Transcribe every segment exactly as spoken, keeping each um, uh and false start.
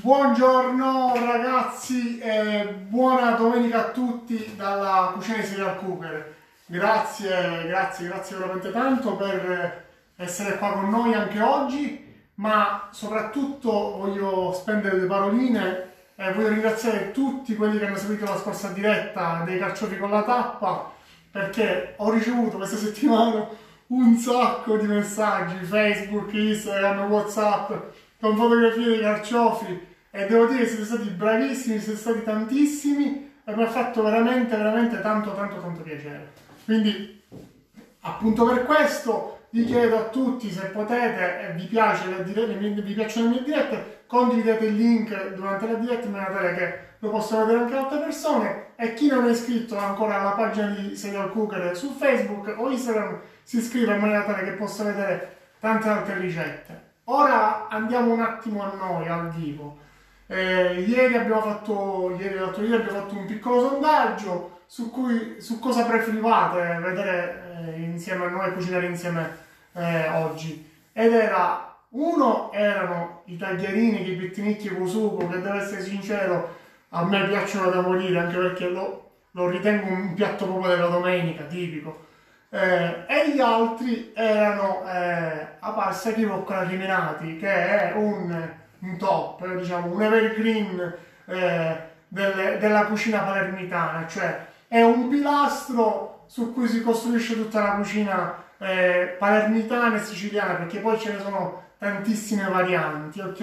Buongiorno ragazzi e buona domenica a tutti dalla cucina di Serial Cooker. Grazie, grazie, grazie veramente tanto per essere qua con noi anche oggi, ma soprattutto voglio spendere due paroline e voglio ringraziare tutti quelli che hanno seguito la scorsa diretta dei carciofi con la tappa, perché ho ricevuto questa settimana un sacco di messaggi, Facebook, Instagram, WhatsApp, con fotografie dei carciofi, e devo dire che siete stati bravissimi, siete stati tantissimi e mi ha fatto veramente, veramente tanto, tanto, tanto piacere. Quindi, appunto per questo, vi chiedo a tutti, se potete e vi, piace le dirette, vi piacciono le mie dirette, condividete il link durante la diretta in maniera tale che lo possano vedere anche altre persone, e chi non è iscritto ancora alla pagina di Serial Cooker su Facebook o Instagram si iscriva in maniera tale che possa vedere tante altre ricette. Ora andiamo un attimo a noi, al vivo. Eh, ieri abbiamo fatto, ieri l'altro ieri abbiamo fatto un piccolo sondaggio su, cui, su cosa preferivate vedere eh, insieme a noi, cucinare insieme eh, oggi. Ed era, uno erano i tagliarini, i pettinicchi con sugo, che devo essere sincero, a me piacciono da morire, anche perché lo, lo ritengo un piatto proprio della domenica, tipico. Eh, e gli altri erano eh, a pasta di rucola rimenati, che è un, un top, diciamo, un evergreen eh, delle, della cucina palermitana, cioè è un pilastro su cui si costruisce tutta la cucina eh, palermitana e siciliana, perché poi ce ne sono tantissime varianti, ok?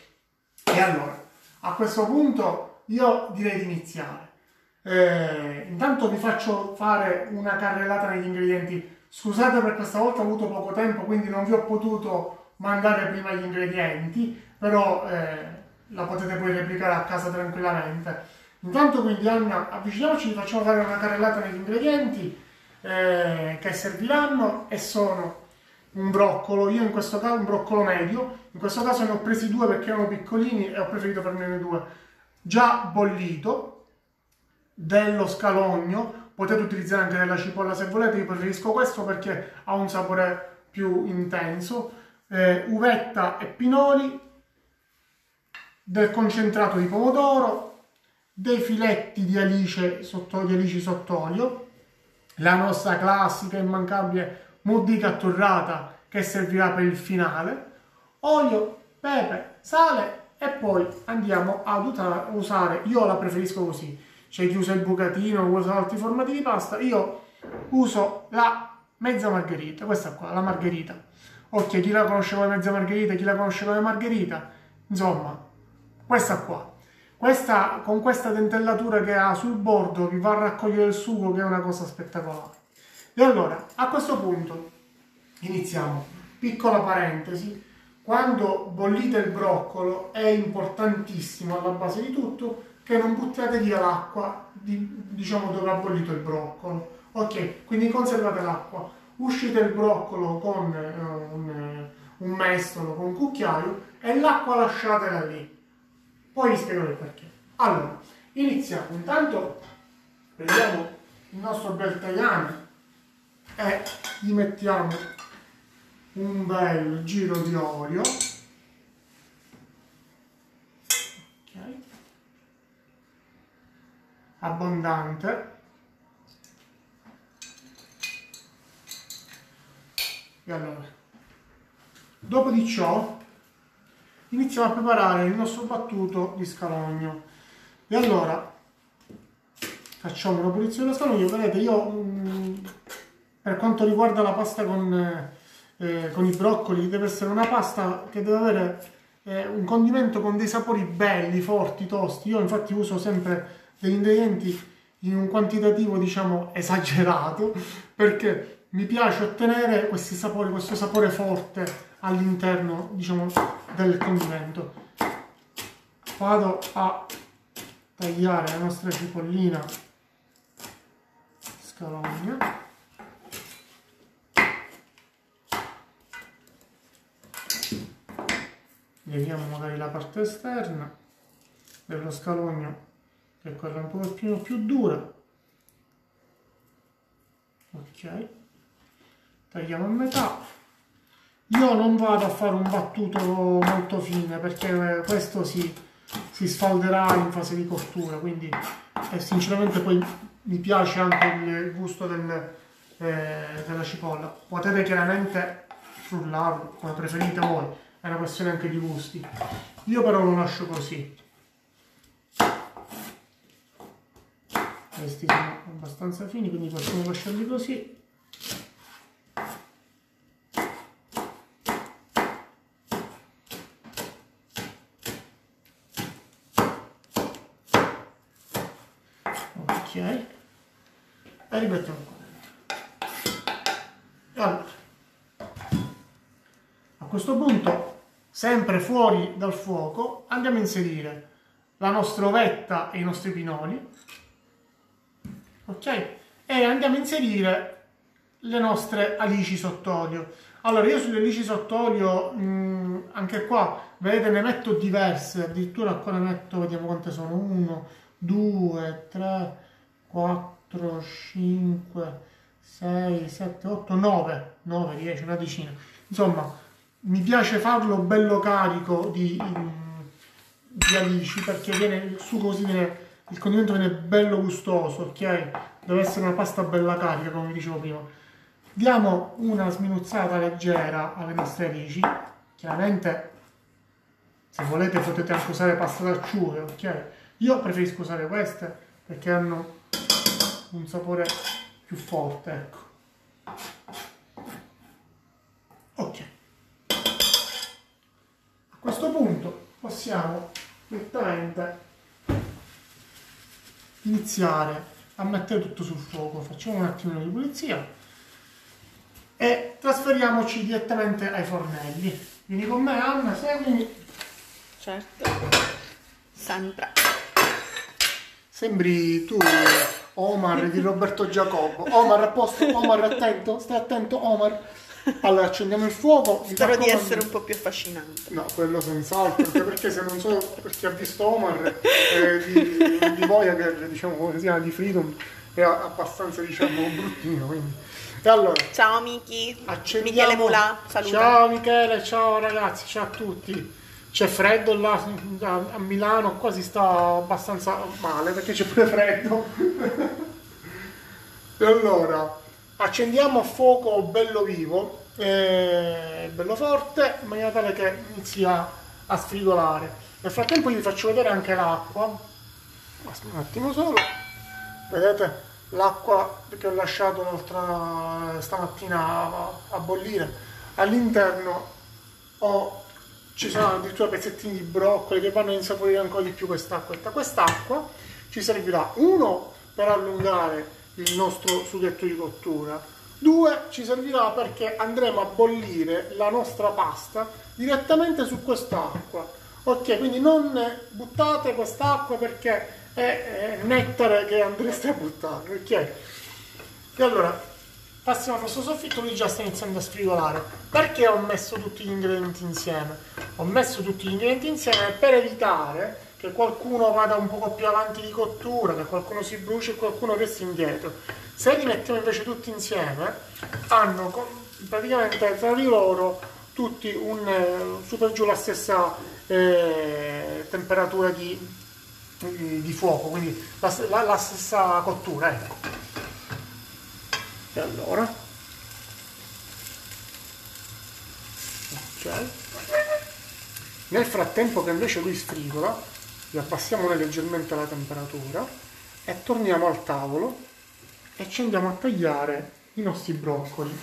E allora, a questo punto io direi di iniziare. Eh, intanto vi faccio fare una carrellata negli ingredienti. Scusate, per questa volta ho avuto poco tempo, quindi non vi ho potuto mandare prima gli ingredienti, però eh, la potete poi replicare a casa tranquillamente. Intanto quindi, Anna, avviciniamoci, vi facciamo fare una carrellata negli ingredienti eh, che serviranno, e sono un broccolo, io in questo caso un broccolo medio, in questo caso ne ho presi due perché erano piccolini e ho preferito farne due, già bollito, dello scalogno, potete utilizzare anche della cipolla se volete, io preferisco questo perché ha un sapore più intenso, eh, uvetta e pinoli, del concentrato di pomodoro, dei filetti di alice sotto, di alici sott'olio, la nostra classica immancabile muddica atturrata che servirà per il finale, olio, pepe, sale, e poi andiamo ad usare, io la preferisco così. C'è chi usa il bucatino, usa altri formati di pasta, io uso la mezza margherita, questa qua, la margherita. Ok, chi la conosce come mezza margherita, chi la conosce come margherita, insomma, questa qua. Questa, con questa dentellatura che ha sul bordo, vi va a raccogliere il sugo, che è una cosa spettacolare. E allora, a questo punto, iniziamo. Piccola parentesi, quando bollite il broccolo è importantissimo, alla base di tutto, che non buttate via l'acqua, di, diciamo, dove ha bollito il broccolo. Ok, quindi conservate l'acqua, uscite il broccolo con eh, un, un mestolo, con un cucchiaio, e l'acqua lasciatela lì. Poi vi spiegherò il perché. Allora, iniziamo. Intanto prendiamo il nostro bel tagliame e gli mettiamo un bel giro di olio. Abbondante, e allora, dopo di ciò iniziamo a preparare il nostro battuto di scalogno. E allora facciamo una pulizione dello scalogno. Vedete, io mh, per quanto riguarda la pasta con, eh, con i broccoli, deve essere una pasta che deve avere eh, un condimento con dei sapori belli, forti, tosti. Io infatti uso sempre degli ingredienti in un quantitativo, diciamo, esagerato, perché mi piace ottenere questi sapori, questo sapore forte all'interno, diciamo, del condimento. Vado a tagliare la nostra cipollina scalogna. Leviamo magari la parte esterna dello scalogno, che è quella un pochettino più dura. Ok, tagliamo a metà. Io non vado a fare un battuto molto fine, perché questo si si sfalderà in fase di cottura, quindi eh, sinceramente poi mi piace anche il gusto del, eh, della cipolla. Potete chiaramente frullarlo come preferite voi, è una questione anche di gusti. Io però lo lascio così. Questi sono abbastanza fini, quindi possiamo lasciarli così. Ok, e rimettiamo qua dentro. Allora, a questo punto, sempre fuori dal fuoco, andiamo a inserire la nostra ovetta e i nostri pinoli. Ok, e andiamo a inserire le nostre alici sott'olio. Allora, io sulle alici sott'olio, mh, anche qua, vedete, ne metto diverse, addirittura qua ne metto, vediamo quante sono, uno, due, tre, quattro, cinque, sei, sette, otto, nove, nove, dieci, una decina. Insomma, mi piace farlo bello carico di, di alici, perché viene il sugo così, viene, il condimento viene bello gustoso, ok? Deve essere una pasta bella carica, come vi dicevo prima. Diamo una sminuzzata leggera alle nostre alici. Chiaramente, se volete, potete anche usare pasta d'acciughe, ok? Io preferisco usare queste perché hanno un sapore più forte, ecco. Ok. A questo punto possiamo direttamente iniziare a mettere tutto sul fuoco. Facciamo un attimino di pulizia e trasferiamoci direttamente ai fornelli. Vieni con me, Anna, seguimi. Certo, sempre. Sembri tu Omar di Roberto Giacobbo. Omar, a posto? Omar, attento? Stai attento, Omar? Allora, accendiamo il fuoco. Spero di essere un po' più affascinante. No, quello senz'altro, anche perché se non so per chi ha visto Omar eh, di, di Voyager, diciamo, come si chiama, di Freedom, è abbastanza, diciamo, bruttino, quindi. E allora, ciao Miki, accendiamo... Michele Mulà, saluta. Ciao Michele, ciao ragazzi, ciao a tutti. C'è freddo là a Milano, qua si sta abbastanza male perché c'è pure freddo. E allora, accendiamo a fuoco bello vivo, eh, bello forte, in maniera tale che inizi a, a sfrigolare. Nel frattempo vi faccio vedere anche l'acqua. Un attimo solo. Vedete l'acqua che ho lasciato l'altra stamattina a, a bollire. All'interno ho... ci sono addirittura pezzettini di broccoli che vanno a insaporire ancora di più quest'acqua. Quest'acqua ci servirà, uno, per allungare il nostro sughetto di cottura, due, ci servirà perché andremo a bollire la nostra pasta direttamente su quest'acqua. Ok, quindi non buttate quest'acqua perché è, è nettare che andreste a buttare, ok? E allora passiamo al nostro soffitto, lui già sta iniziando a sfrigolare. Perché ho messo tutti gli ingredienti insieme? Ho messo tutti gli ingredienti insieme per evitare che qualcuno vada un poco più avanti di cottura, che qualcuno si bruci e qualcuno resti indietro. Se li mettiamo invece tutti insieme, hanno praticamente tra di loro tutti un su per giù la stessa eh, temperatura di, di, di fuoco, quindi la, la, la stessa cottura, ecco. E allora, ok, nel frattempo che invece lui sfrigola, gli abbassiamo noi leggermente la temperatura e torniamo al tavolo e ci andiamo a tagliare i nostri broccoli.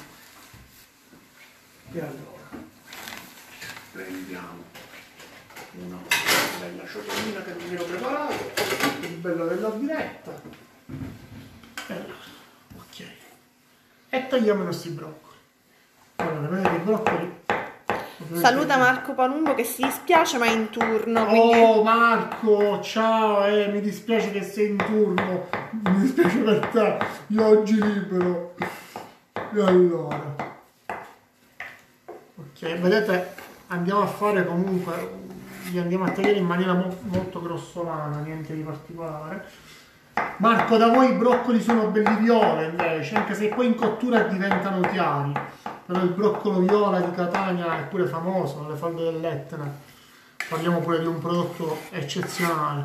E allora prendiamo una bella ciotolina che non mi ero preparato, il bello della diretta, e allora, ok, e tagliamo i nostri broccoli. Allora, vedete i broccoli. Saluta Marco Palumbo che si dispiace ma è in turno. Quindi... Oh quindi... Marco, ciao, eh, mi dispiace che sei in turno, mi dispiace per te, io oggi libero. E allora, ok, vedete, andiamo a fare comunque, li andiamo a tagliare in maniera mo molto grossolana, niente di particolare. Marco, da voi i broccoli sono belli viola invece, anche se poi in cottura diventano chiari. Però il broccolo viola di Catania è pure famoso, nelle falde dell'Etna. parliamo pure di un prodotto eccezionale.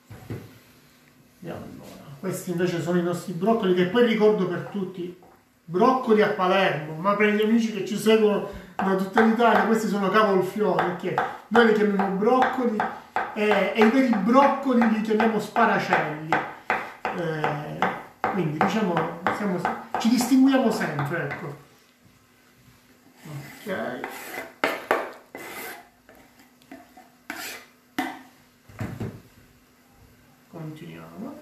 E allora, questi invece sono i nostri broccoli, che poi ricordo per tutti, broccoli a Palermo, ma per gli amici che ci seguono da tutta l'Italia, questi sono cavolfiori, perché noi li chiamiamo broccoli e, e i veri broccoli li chiamiamo sparacelli. Eh, quindi diciamo siamo, ci distinguiamo sempre, ecco. Ok. Continuiamo.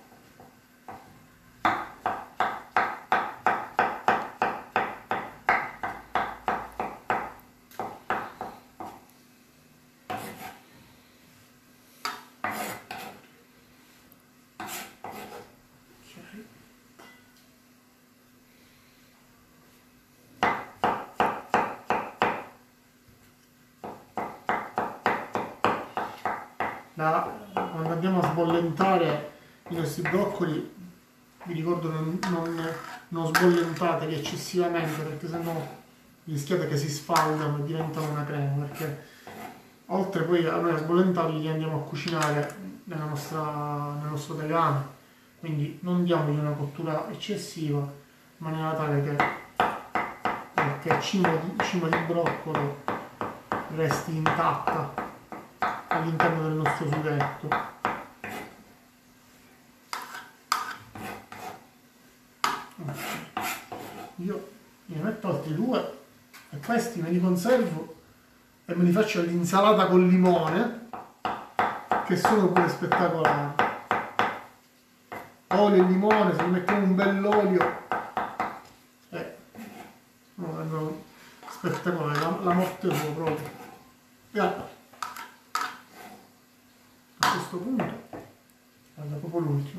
Da, quando andiamo a sbollentare i nostri broccoli, vi ricordo non, non, non sbollentateli eccessivamente, perché sennò rischiate che si sfaldano e diventano una crema, perché oltre poi a noi a sbollentarli li andiamo a cucinare nella nostra, nel nostro tegame, quindi non diamogli una cottura eccessiva, in maniera tale che, che il cima di, cima di broccolo resti intatta all'interno del nostro sughetto. Okay. Io ne metto altri due e questi me li conservo e me li faccio all'insalata col limone, che sono pure spettacolari. Olio e limone, se gli mettiamo un bell'olio eh, no, spettacolare, la, la morte sua proprio. E allora, a questo punto guarda proprio l'ultimo,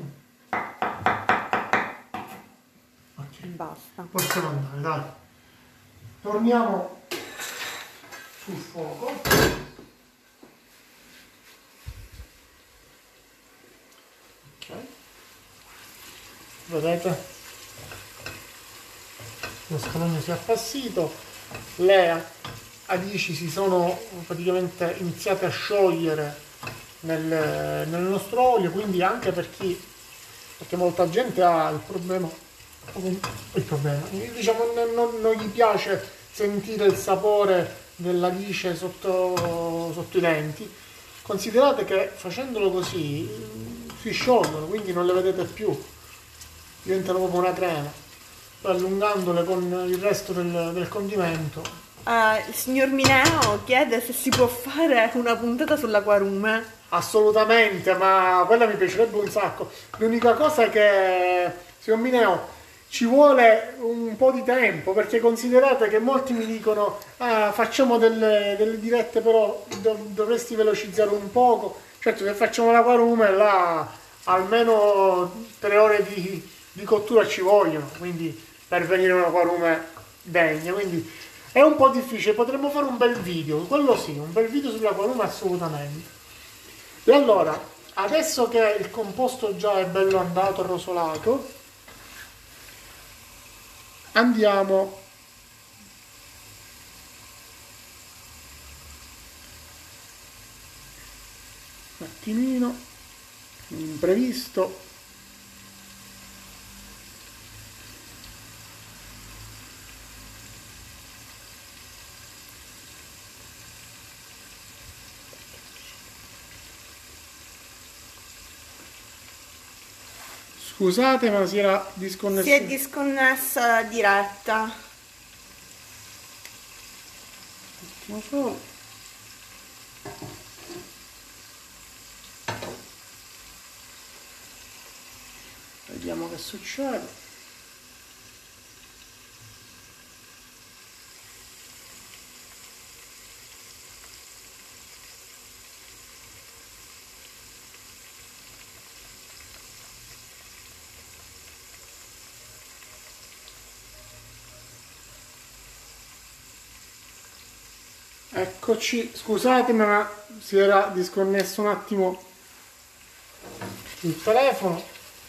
ok, Basta. possiamo andare, dai, torniamo sul fuoco. Ok, vedete, lo scalogno si è appassito, le alici si sono praticamente iniziate a sciogliere Nel, nel nostro olio, quindi anche per chi, perché molta gente ha il problema, il problema, diciamo non, non, non gli piace sentire il sapore dell'alice sotto, sotto i denti. Considerate che facendolo così si sciolgono, quindi non le vedete più, diventano proprio una crema. Poi allungandole con il resto del, del condimento. Uh, il signor Mineo chiede se si può fare una puntata sull'acquarume. Assolutamente, ma quella mi piacerebbe un sacco. L'unica cosa è che, signor Mineo, ci vuole un po' di tempo, perché considerate che molti mi dicono ah, facciamo delle, delle dirette, però dov dovresti velocizzare un poco. Certo, se facciamo l'acquarume là almeno tre ore di, di cottura ci vogliono, quindi per venire un acquarume degno, quindi è un po' difficile. Potremmo fare un bel video, quello sì, un bel video sull'acquarume assolutamente. E allora, adesso che il composto già è bello andato, rosolato, andiamo un attimino, imprevisto, scusate ma si era disconnessa. Si è disconnessa la diretta. Non so. Vediamo che succede. Eccoci, scusatemi ma si era disconnesso un attimo il telefono.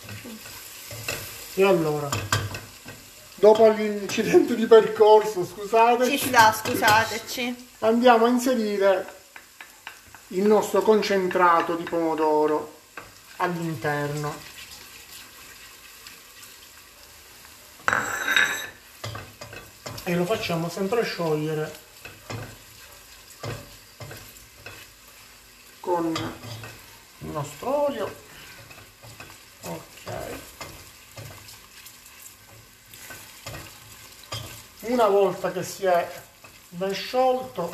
E allora, dopo l'incidente di percorso, scusate, Ci sta, scusateci. andiamo a inserire il nostro concentrato di pomodoro all'interno. E lo facciamo sempre sciogliere con il nostro olio. Ok. Una volta che si è ben sciolto,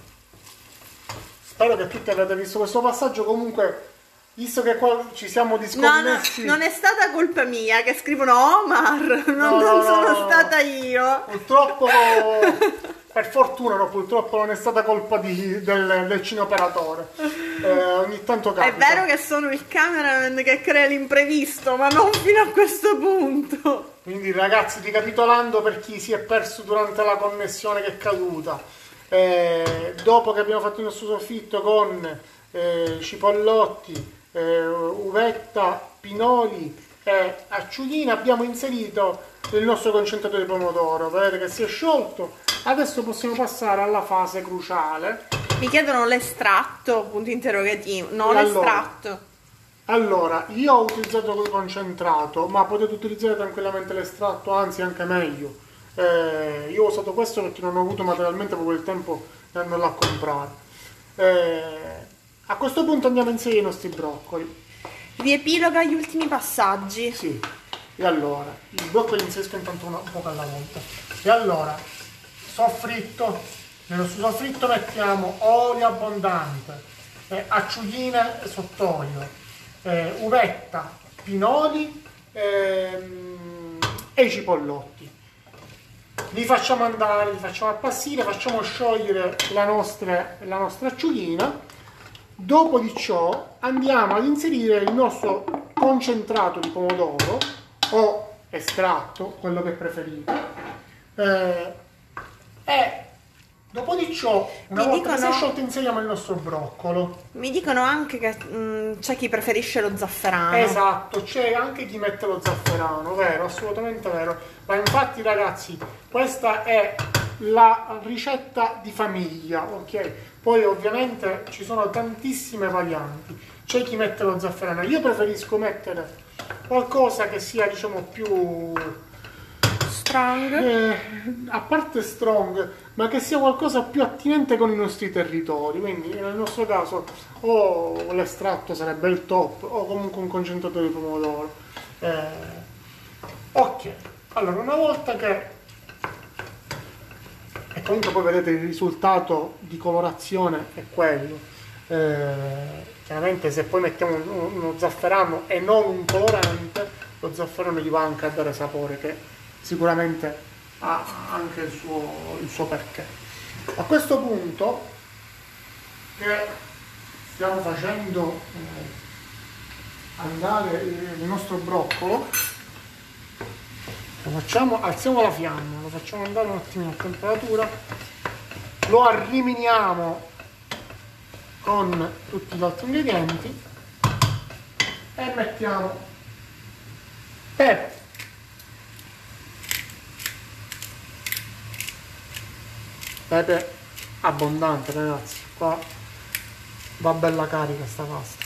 spero che tutti abbiate visto questo passaggio. Comunque, visto che qua ci siamo disconnessi, no, no, non è stata colpa mia che scrivono Omar, non, no, no, non sono no, stata io. Purtroppo, per fortuna, no, purtroppo non è stata colpa di, del, del cineoperatore. Eh, ogni tanto capita. È vero che sono il cameraman che crea l'imprevisto, ma non fino a questo punto. Quindi, ragazzi, ricapitolando per chi si è perso durante la connessione che è caduta, eh, dopo che abbiamo fatto il nostro soffitto con eh, cipollotti, eh, uvetta, pinoli e acciughina, abbiamo inserito il nostro concentrato di pomodoro. Vedete che si è sciolto. Adesso possiamo passare alla fase cruciale. Mi chiedono l'estratto, punto interrogativo, no, allora, l'estratto. Allora, io ho utilizzato il concentrato, ma potete utilizzare tranquillamente l'estratto, anzi anche meglio. Eh, io ho usato questo perché non ho avuto materialmente proprio il tempo di andarlo a comprare. Eh, a questo punto andiamo a inserire i nostri broccoli. Riepiloga gli ultimi passaggi. Sì, e allora, il broccoli inserisco intanto una, un po' alla volta. E allora, soffritto, nello soffritto mettiamo olio abbondante, eh, acciughine sott'olio, eh, uvetta, pinoli ehm, e i cipollotti. Li facciamo andare, li facciamo appassire, facciamo sciogliere la nostra, la nostra acciughina. Dopo di ciò andiamo ad inserire il nostro concentrato di pomodoro o estratto, quello che preferite, eh, e dopo di ciò, una Mi volta dicono- che si è sciolto, inseriamo il nostro broccolo. Mi dicono anche che mh, c'è chi preferisce lo zafferano. Esatto, c'è anche chi mette lo zafferano, vero, assolutamente vero. Ma infatti, ragazzi, questa è la ricetta di famiglia, ok? Poi ovviamente ci sono tantissime varianti. C'è chi mette lo zafferano. Io preferisco mettere qualcosa che sia, diciamo, più Strong. eh, a parte strong, ma che sia qualcosa più attinente con i nostri territori. Quindi nel nostro caso o l'estratto sarebbe il top, o comunque un concentrato di pomodoro. Eh, ok, allora una volta che, e comunque poi vedete il risultato di colorazione è quello. Eh, chiaramente se poi mettiamo uno, uno zafferano e non un colorante, lo zafferano gli va anche a dare sapore, che sicuramente ha anche il suo, il suo perché. A questo punto, che stiamo facendo eh, andare il nostro broccolo, lo facciamo, alziamo la fiamma, lo facciamo andare un attimo a temperatura, lo arriminiamo con tutti gli altri ingredienti e mettiamo pepe, pepe abbondante, ragazzi, qua va bella carica sta pasta.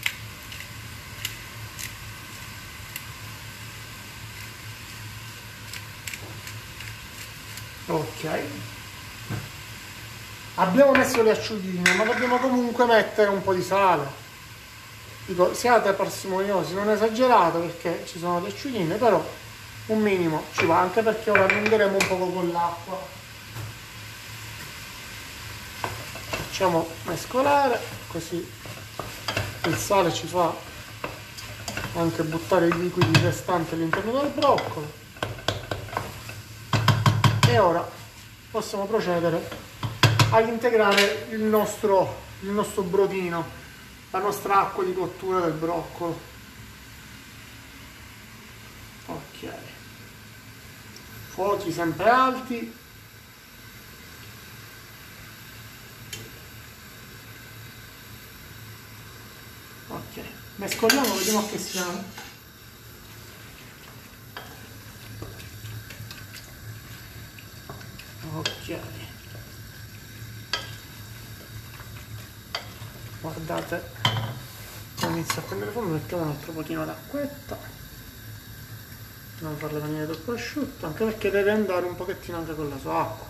Ok, abbiamo messo le acciughine, ma dobbiamo comunque mettere un po' di sale. Dico, siate parsimoniosi, non esagerate, perché ci sono le acciughine, però un minimo ci va, anche perché ora allungheremo un poco con l'acqua. Facciamo mescolare, così il sale ci fa anche buttare i liquidi restanti all'interno del broccolo. E ora possiamo procedere ad integrare il nostro, il nostro brodino, la nostra acqua di cottura del broccolo. Ok, fuochi sempre alti. Ok, mescoliamo, vediamo che siamo. Ok, inizia a prendere fuoco, mettiamo un altro pochino d'acquetta, non farle venire troppo asciutto, anche perché deve andare un pochettino anche con la sua acqua.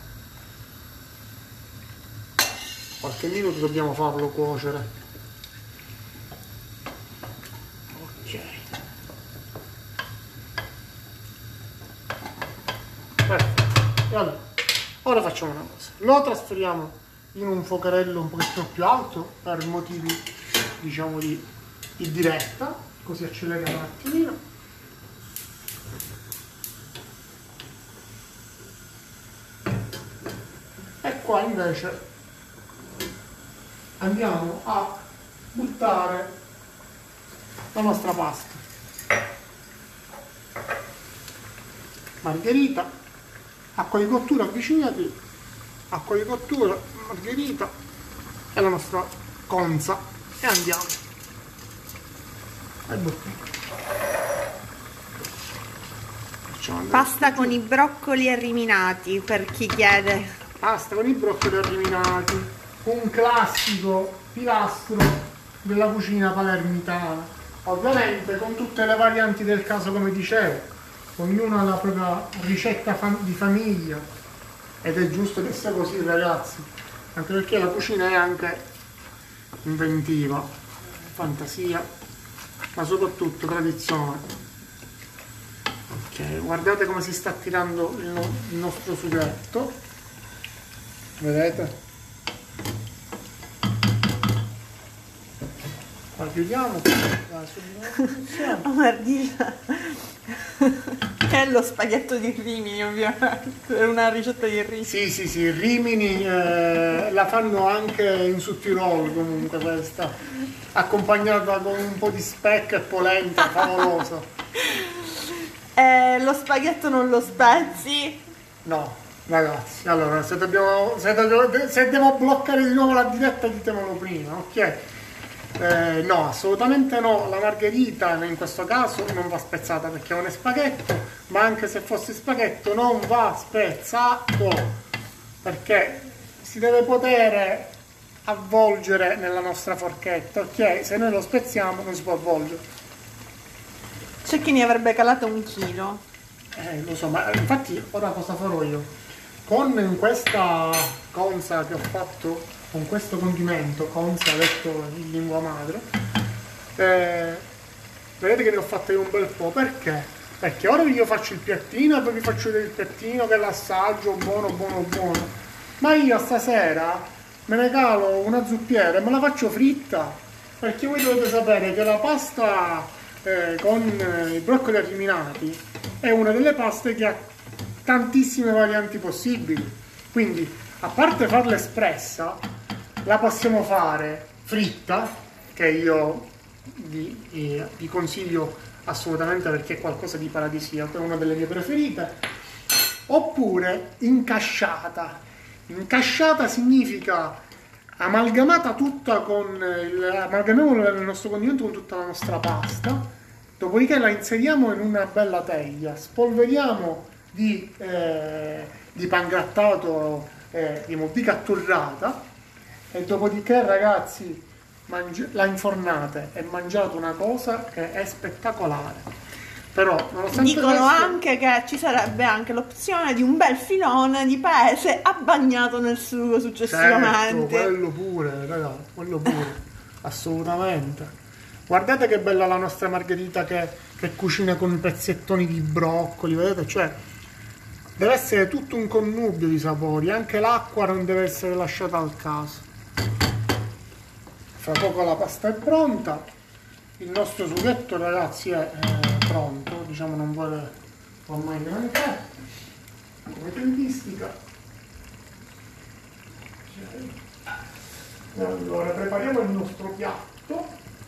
Qualche minuto dobbiamo farlo cuocere. Ok, perfetto. E allora, ora facciamo una cosa, lo trasferiamo in un fuocherello un pochettino più alto per motivi, diciamo, di, di diretta, così acceleriamo un attimino. E qua invece andiamo a buttare la nostra pasta margherita, acqua di cottura, avvicinati, acqua di cottura, margherita e la nostra conza, e andiamo e buttiamo. Pasta con i broccoli arriminati, per chi chiede. Pasta con i broccoli arriminati, un classico pilastro della cucina palermitana, ovviamente con tutte le varianti del caso, come dicevo, ognuno ha la propria ricetta fam di famiglia, ed è giusto che sia così, ragazzi, anche perché la cucina è anche inventiva, fantasia, ma soprattutto tradizione. Ok, guardate come si sta tirando il, no il nostro sughetto, vedete? La chiudiamo. Oh, Margherita, è lo spaghetto di Rimini, ovviamente, è una ricetta di Rimini. Sì, sì, sì, Rimini eh, la fanno anche in Sudtirolo comunque questa, accompagnata con un po' di speck e polenta, favolosa. Eh, lo spaghetto non lo spezzi? No, ragazzi, allora, se, dobbiamo, se, dobbiamo, se devo bloccare di nuovo la diretta ditemelo prima, ok? Eh, no, assolutamente no, la margherita in questo caso non va spezzata perché non è spaghetto, ma anche se fosse spaghetto non va spezzato perché si deve poter avvolgere nella nostra forchetta, ok? Se noi lo spezziamo non si può avvolgere. C'è chi ne avrebbe calato un chilo. Eh, lo so, ma infatti ora cosa farò io? Con questa conza che ho fatto, con questo condimento, conza detto in lingua madre, eh, vedete che ne ho fatte un bel po', perché? Perché ora io faccio il piattino e poi vi faccio vedere il piattino che è l'assaggio, buono, buono, buono, ma io stasera me ne calo una zuppiera e me la faccio fritta, perché voi dovete sapere che la pasta eh, con eh, i broccoli arriminati è una delle paste che ha tantissime varianti possibili, quindi a parte farla espressa la possiamo fare fritta, che io vi, eh, vi consiglio assolutamente perché è qualcosa di paradisiaco, è una delle mie preferite, oppure incasciata. Incasciata significa amalgamata tutta con il, amalgamiamo il nostro condimento con tutta la nostra pasta, dopodiché la inseriamo in una bella teglia, spolveriamo di, eh, di pangrattato, eh, di bicatturrata, e dopodiché, ragazzi, la infornate e mangiate una cosa che è spettacolare. Però nonostante dicono questo, anche che ci sarebbe anche l'opzione di un bel filone di pese abbagnato nel sugo successivamente. certo, quello pure, ragazzi, quello pure, assolutamente. Guardate che bella la nostra margherita che, che cucina con pezzettoni di broccoli, vedete? Cioè, deve essere tutto un connubio di sapori, anche l'acqua non deve essere lasciata al caso. Fra poco la pasta è pronta, il nostro sughetto, ragazzi, è eh, pronto, diciamo non vuole ormai granché come tempistica. Allora prepariamo il nostro piatto.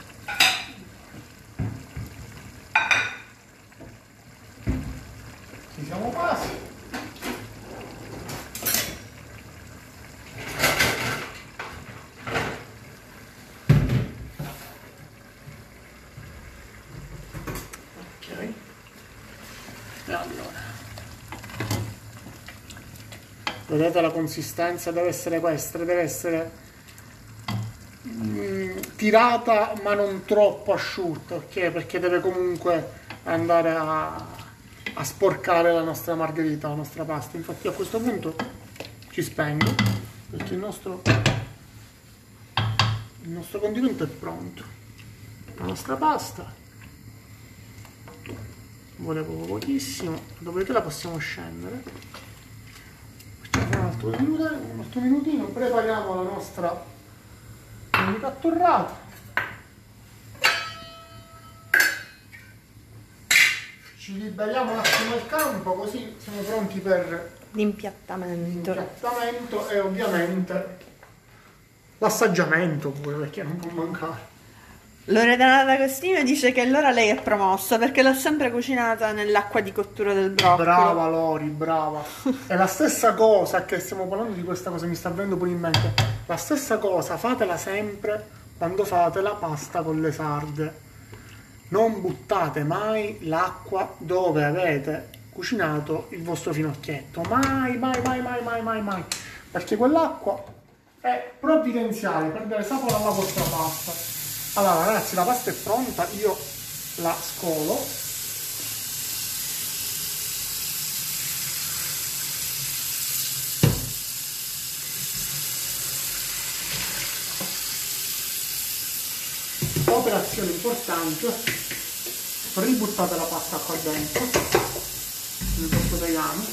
Ci siamo quasi. Vedete, la consistenza deve essere questa, deve essere mm, tirata ma non troppo asciutta, ok? Perché deve comunque andare a, a sporcare la nostra margherita, la nostra pasta. Infatti a questo punto ci spengo perché il nostro, il nostro condimento è pronto. La nostra pasta vuole poco pochissimo, dopodiché la possiamo scendere. Facciamo un altro minuto, un altro minutino, prepariamo la nostra domenica attorrata. Ci liberiamo un attimo il campo, così siamo pronti per l'impiattamento. l'impiattamento e ovviamente l'assaggiamento pure, perché non può mancare. Loredana D'Agostino dice che allora lei è promossa perché l'ha sempre cucinata nell'acqua di cottura del broccolo. Brava Lori, brava. È la stessa cosa, che stiamo parlando di questa cosa, mi sta venendo pure in mente. La stessa cosa, fatela sempre quando fate la pasta con le sarde. Non buttate mai l'acqua dove avete cucinato il vostro finocchietto. Mai, mai, mai, mai, mai, mai, mai. Perché quell'acqua è provvidenziale per dare sapore alla vostra pasta. Allora ragazzi, la pasta è pronta, io la scolo. Operazione importante, ributtate la pasta qua dentro, nel posto tegame.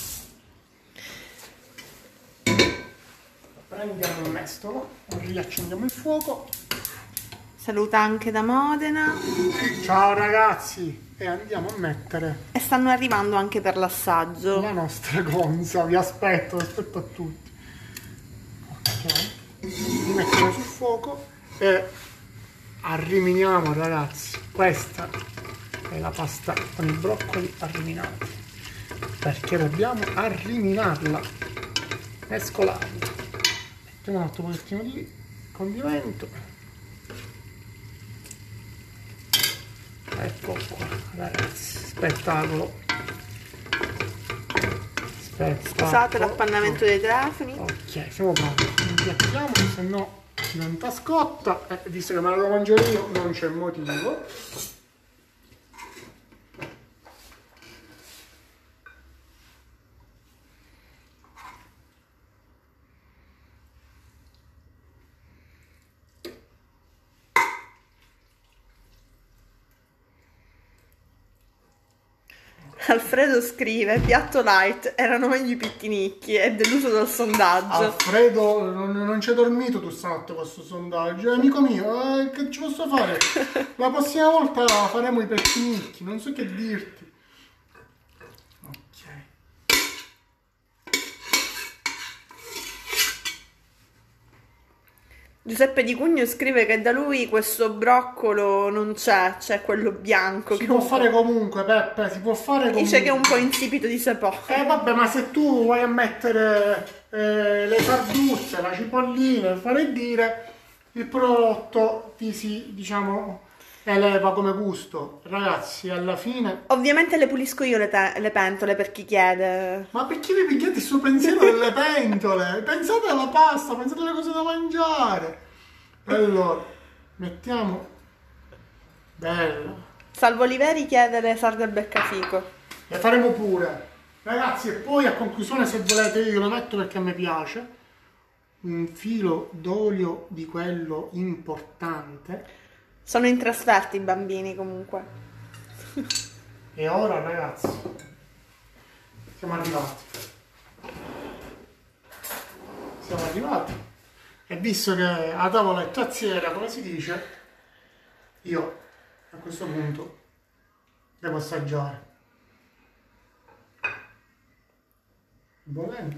Prendiamo il mestolo, riaccendiamo il fuoco. Saluta anche da Modena. Ciao ragazzi, e andiamo a mettere e stanno arrivando anche per l'assaggio la nostra gonza. Vi aspetto, aspetto a tutti. Ok, li mettiamo sul fuoco e arriminiamo ragazzi. Questa è la pasta con i broccoli arriminati, perché dobbiamo arriminarla, mescolarla. Mettiamo un altro pochettino di condimento. Ecco qua ragazzi, spettacolo, spettacolo. Scusate l'appannamento dei telefoni. Ok, siamo pronti, impiattiamo, se no diventa scotta, eh, visto che me la devo mangiare io non c'è motivo. Alfredo scrive: piatto light, erano meglio i picchinicchi, è deluso dal sondaggio. Alfredo, non, non ci hai dormito tu stanotte questo sondaggio, eh, amico mio, eh, che ci posso fare? La prossima volta faremo i picchinicchi, non so che dirti. Ok. Giuseppe Di Cugno scrive che da lui questo broccolo non c'è, c'è quello bianco. Si che può un fare po'... comunque, Peppe, si può fare comunque. Dice che è un po' insipido di sapore. Eh vabbè, ma se tu vai a mettere eh, le sarduzze, la cipollina, fare dire, il prodotto ti si, diciamo, eleva come gusto. Ragazzi, alla fine... Ovviamente le pulisco io le, te- le pentole per chi chiede. Ma perché vi pigliate il suo pensiero delle pentole? Pensate alla pasta, pensate alle cose da mangiare. Allora, mettiamo... Bello. Salvo Oliveri chiede le sarde al beccafico. Le faremo pure. Ragazzi, e poi a conclusione, se volete, io lo metto perché a me piace, un filo d'olio di quello importante. Sono in trasferta i bambini comunque. E ora ragazzi, siamo arrivati. Siamo arrivati. E visto che a tavola è tazziera, come si dice, io a questo punto devo assaggiare. Buono.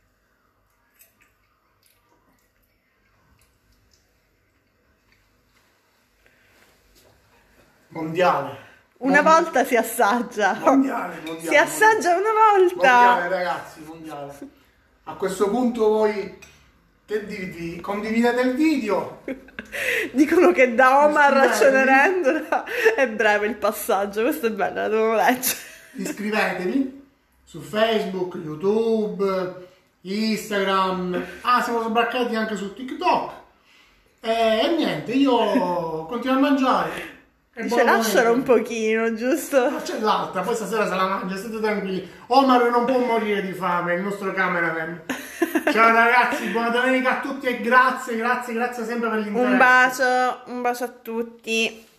Mondiale. Una Mondiale. volta si assaggia. Mondiale, mondiale. Si assaggia mondiale. una volta. Mondiale, ragazzi, mondiale. A questo punto voi che dite? Condividete il video. Dicono che da Omar a Cenerentola è breve il passaggio. Questo è bello, la devo leggere. Iscrivetevi su Facebook, YouTube, Instagram. Ah, siamo sbarcati anche su TikTok. E, e niente, io continuo a mangiare. E Dice buona lascialo un domenica. pochino, giusto? Ma c'è l'altra, poi stasera se la mangia, state tranquilli. Omar non può morire di fame, il nostro cameraman. Ciao ragazzi, buona domenica a tutti e grazie, grazie, grazie sempre per l'interesse. Un bacio, un bacio a tutti.